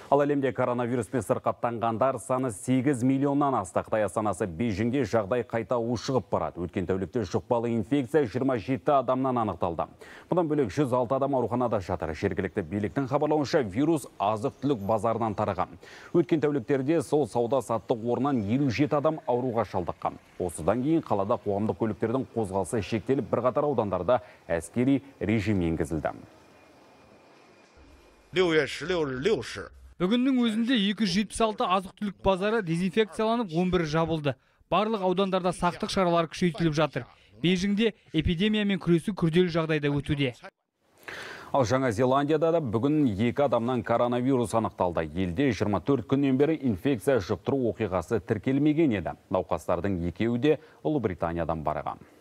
Ал әлемде коронавируспен сырқаттанғандар саны 8 миллионнан асты. Қытай астанасы Бейжіңде жағдай қайта ушығып барады. Өткен тәулікте жұқпалы инфекция 27 адамнан анықталды. Бұдан бөлек 106 адам ауруханада жатыр. Жергілікті биліктің хабарлауынша вирус азық-түлік базарынан тараған. Өткен тәуліктерде сол сауда-саттық орнынан 57 адам ауруға шалдыққан. Осыдан кейін қалада қоғамдық көліктердің қозғалысы шектеліп, бірқатар аудандарда әскери режим енгізілді. 6月16日6时 Бүгіннің өзінде 276 азық-түлік базары дезинфекцияланып, 11 жабылды. Барлық аудандарда сақтық шаралары күшейтіліп жатыр. Бейжіңде эпидемиямен күресу күрделі жағдайда өтуде. Ал Жаңа Зеландияда да бүгін 2 адамнан коронавирус анықталды. Елде 24 күннен бері инфекция жұқтыру оқиғасы тіркелмеген еді. Науқастардың екеуі де Ұлыбританиядан барған.